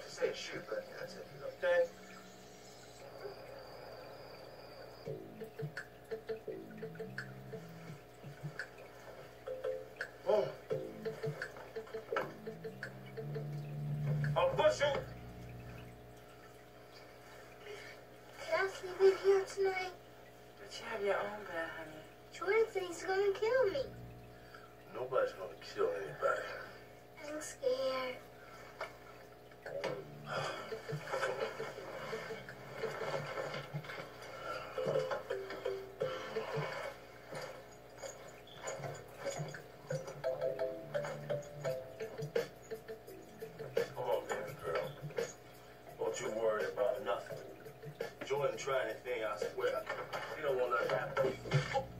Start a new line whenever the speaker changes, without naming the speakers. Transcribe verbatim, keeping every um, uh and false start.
to say shoot, but that's it. Okay? Oh. I'll push you.
Can I sleep in here tonight?
But you have your own bed, honey.
Jordan thinks he's gonna kill me.
Nobody's gonna kill anybody.
I'm scared.
Come on, baby girl. Don't you worry about nothing. Jordan try anything, I swear. You don't want nothing to happen.